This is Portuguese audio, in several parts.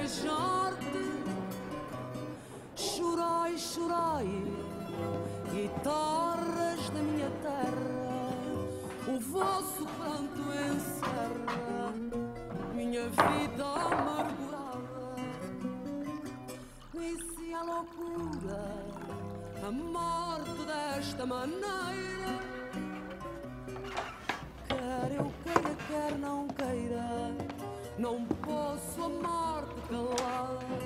beijar-te. Chorai, chorai, guitarras da minha terra, o vosso pranto encerra minha vida amargurada. E se a loucura, a morte desta maneira, quer eu queira, quer não queira, não posso amar-te calada.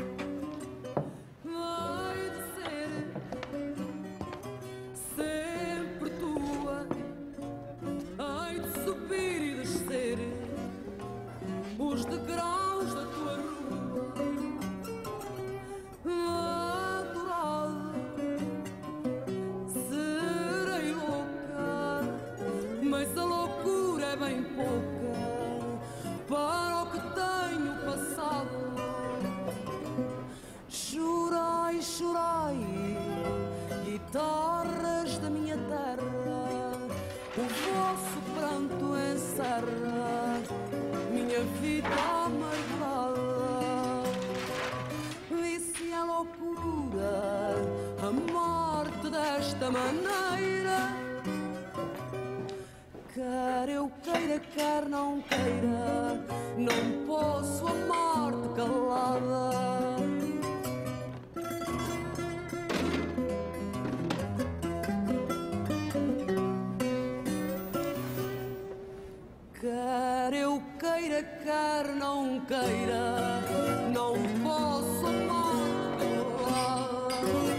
Vai de ser sempre tua, hei de subir e descer os degraus da tua rua, adorada. Serei louca, mas a loucura é bem pouca para o que tenho passado. Chorai, chorai, guitarras da minha terra, o vosso pranto encerra minha vida amargurada. E se a loucura, a morte desta maneira, quer eu queira, quer não queira, não posso amar-te calada. Quer eu queira, quer não queira, não posso amar-te calada.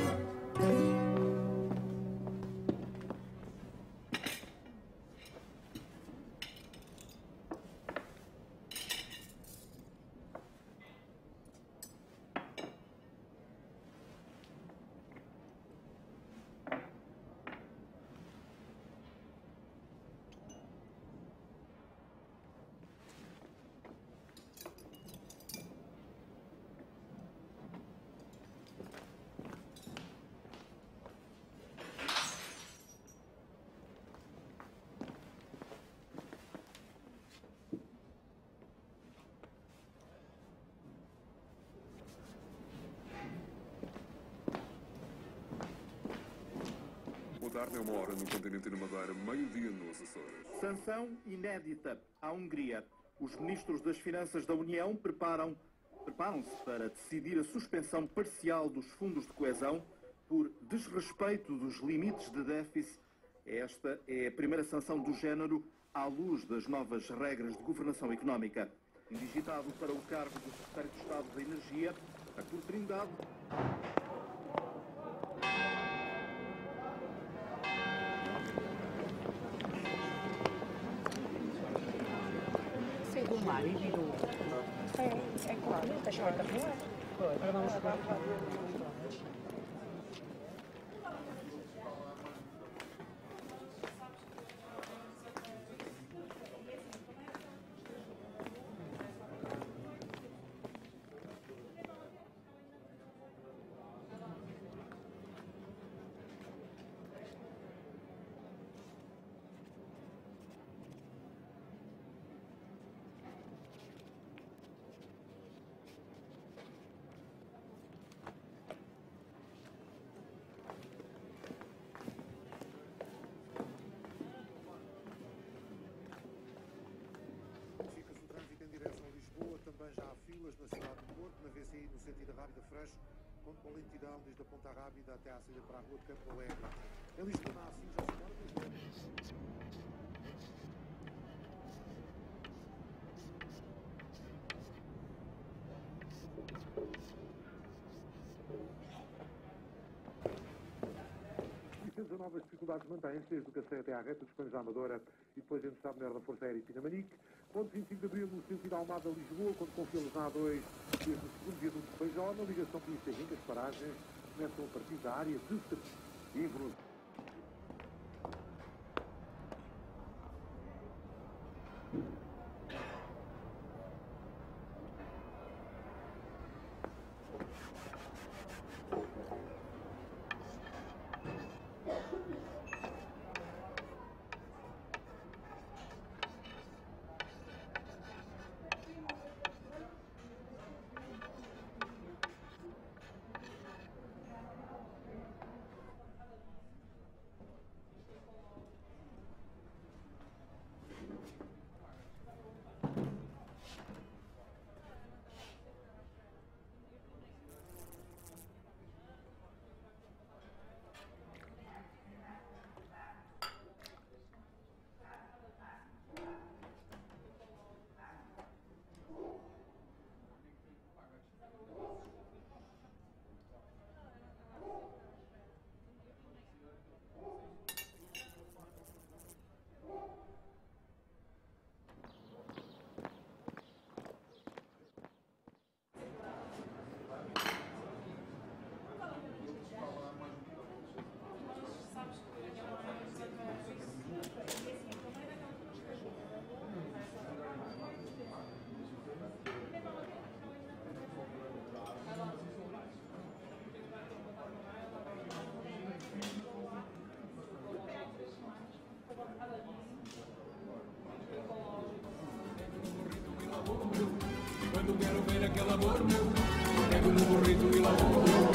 Boa tarde, é 1h no continente e na Madeira, meio-dia nos Açores. Sanção inédita à Hungria. Os ministros das Finanças da União preparam-se para decidir a suspensão parcial dos fundos de coesão por desrespeito dos limites de déficit. Esta é a primeira sanção do género à luz das novas regras de governação económica. Indigitado para o cargo do Secretário de Estado da Energia, Artur Trindade. Do mar e virou. É claro, está espetacular. Agora vamos ver. Também já há filas na cidade do Porto, na VCI no sentido da Rábida Freixo, com lentidão desde a Ponta Rábida até à saída para a rua de Campo Alegre. Em Lisboa, assim, já se pode. Novas dificuldades mantêm-se desde o Cacém até à reta dos Pães da Amadora e depois entre Estado Melhor da Força Aérea e Pinamanique. Ponto 25 de Abril no sentido Almada-Lisboa, quando confia-los na A2 desde o segundo viaduto de Feijó, na ligação Polícia-Rinca, as paragens começam a partir da área de Évora. aquele amor meu, pego no burrito e lá vou.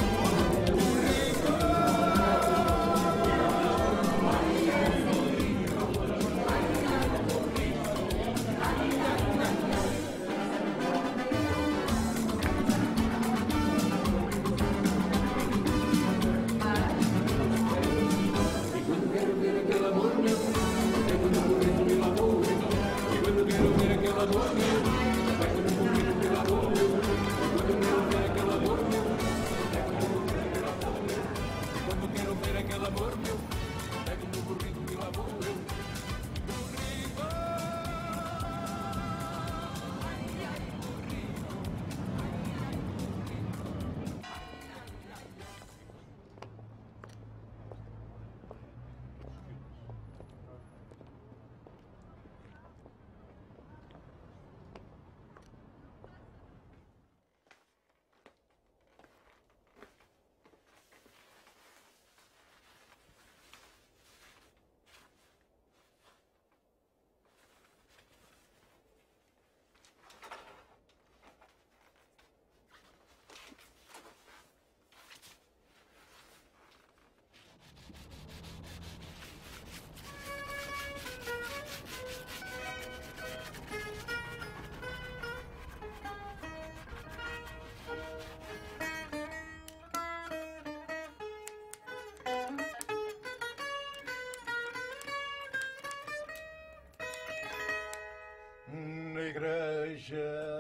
Na igreja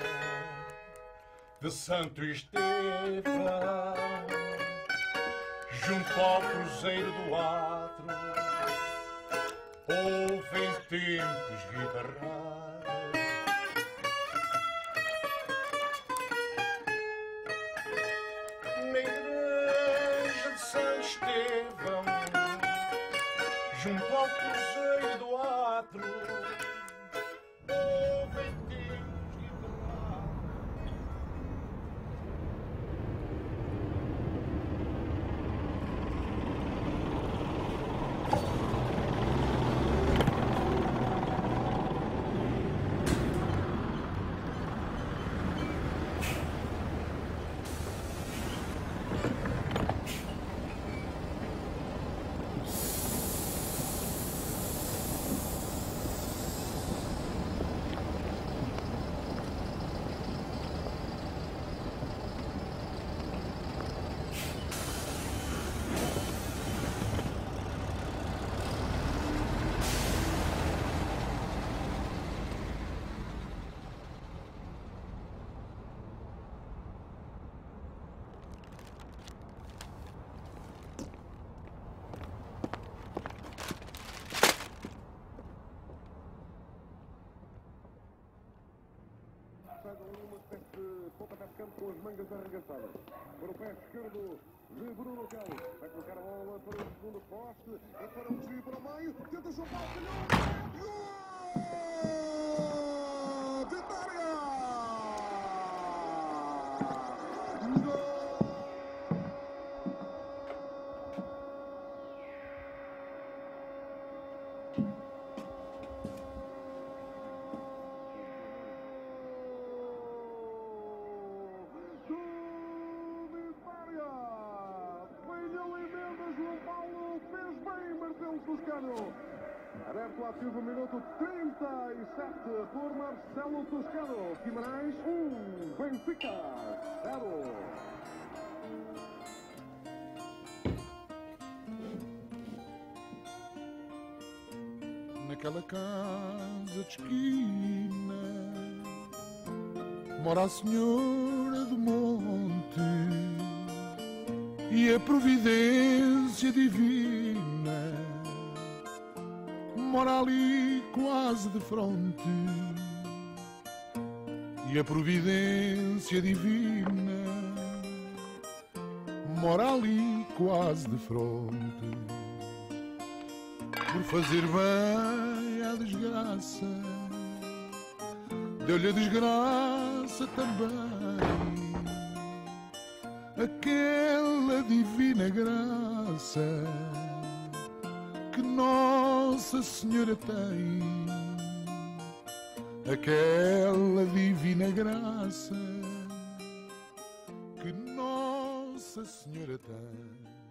de Santo Estevão, junto ao cruzeiro do Atro, ouvem tempos guitarrar. Na igreja de Santo Estevão, junto ao cruzeiro do Atro, uma espécie de pontapé de campo com as mangas arregaçadas. Para o pé esquerdo de Bruno Kelly. Vai colocar a bola para o segundo poste. É para um desvio para o meio. Tenta o chutar. Gol! Vitória! Gol! Toscano. Aberto ativo minuto 37 por Marcelo Toscano. Guimarães 1, Benfica 0. Naquela casa de esquina mora a Senhora do Monte e a providência divina mora ali quase de fronte, e a providência divina mora ali quase de fronte. Por fazer bem à desgraça, deu-lhe a desgraça também, aquela divina graça que Nossa Senhora tem, aquela divina graça que Nossa Senhora tem.